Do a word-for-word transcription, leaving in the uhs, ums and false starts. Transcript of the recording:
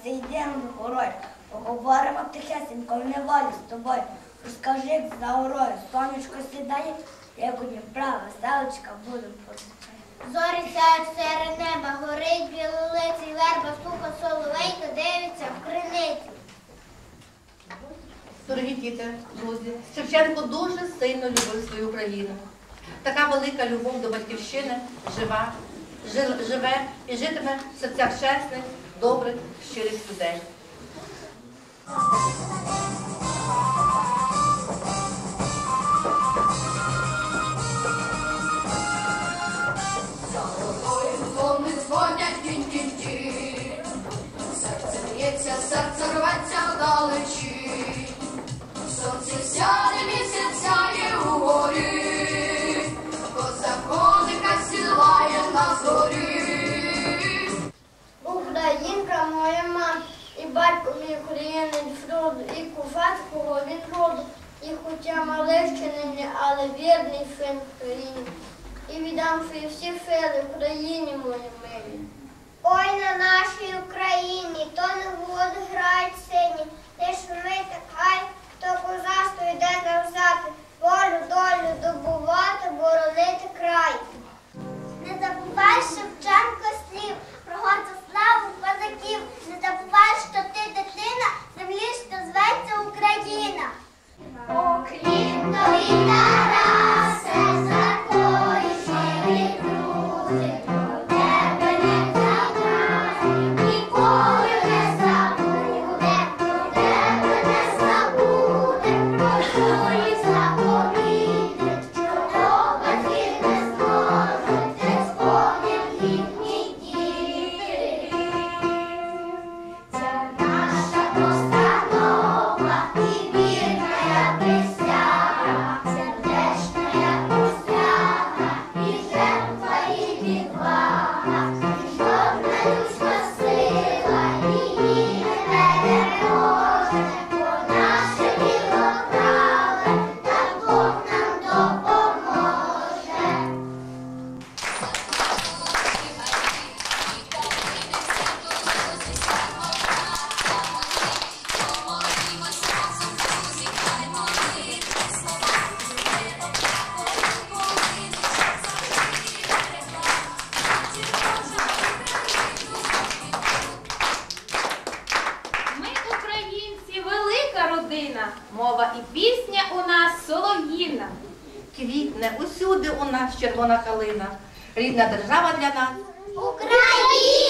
йдемо в горою, поговоримо тихесенько в неволі з тобою. Розкажи, як за горою сонечко сідає, як у Дніпра веселочка будемо позичати. Зорі сяють серед неба, горить білолиций верба, слуха соловейка дивиться в криницю. Дорогі діти, друзі, Шевченко дуже сильно любив свою країну. Така велика любов до батьківщини жива, живе і житиме в серцях чесних, добрих, щирих людей. Серце рветься вдалечі, сонце сяде, місяць сяє угорі, козак коника сідає на зорі. Українка моя мати, і батько мій українець роду, і козацького він роду, і хоча малий ще нині, але вірний син країні. І віддам свої всі сили Україні моїй милі. Ой, на нашій Україні, то не воду грають сині, лиш вмити хай, хто козацтво йде навзати, волю, долю добувати, боронити край. Не забувай Шевченко слів, про гордо славу козаків, не забувай, що ти дитина, землі, що зветься Україна. Поклін тобі, Тарасе, за твої щирі друзі. Мова і пісня у нас солов'їна. Квітне усюди у нас червона калина. Рідна держава для нас Україна!